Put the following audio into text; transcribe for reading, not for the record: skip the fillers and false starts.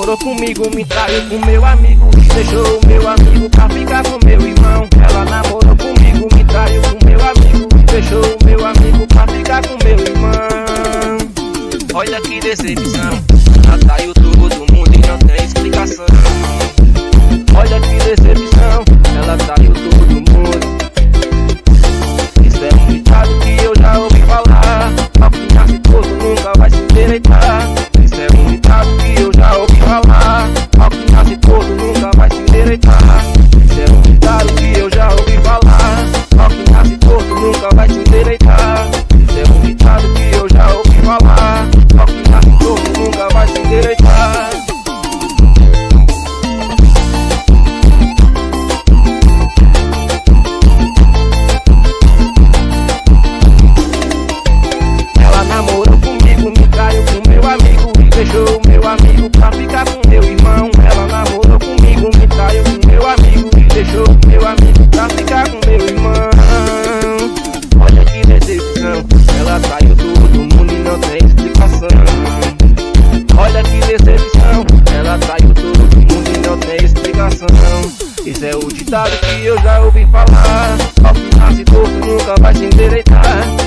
namorou comigo, me traiu com meu amigo e deixou o meu amigo pra ficar com meu irmão. Ela namorou comigo, me traiu com meu amigo e deixou o meu amigo pra ficar com meu irmão. Olha que decepção, ela traiu todo mundo e não tem explicação. Olha que decepção, ela traiu todo mundo. Isso é um ditado que eu já ouvi falar, ao que nasce torto nunca vai se endireitar. Isso é um ditado que eu já ouvi falar, ao que nasce torto nunca vai se endireitar. Isso é um ditado que eu já ouvi falar, ao que nasce torto nunca vai se endireitar. Isso é um ditado que eu já ouvi falar, ao que nasce torto nunca vai se endireitar. Deixou o meu amigo pra ficar com meu irmão. Ela namorou comigo, me traiu com meu amigo e deixou o meu amigo pra ficar com meu irmão. Olha que decepção, ela traiu todo mundo e não tem explicação. Olha que decepção, ela traiu todo mundo e não tem explicação. Isso é o ditado que eu já ouvi falar, ao que nasce torto nunca vai se endireitar.